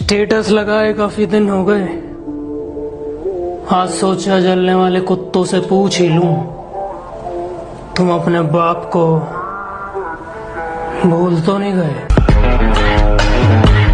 Status लगाए काफी दिन हो गए, आज सोचा जलने वाले कुत्तों से पूछ ही लूं, तुम अपने बाप को भूल तो नहीं गए।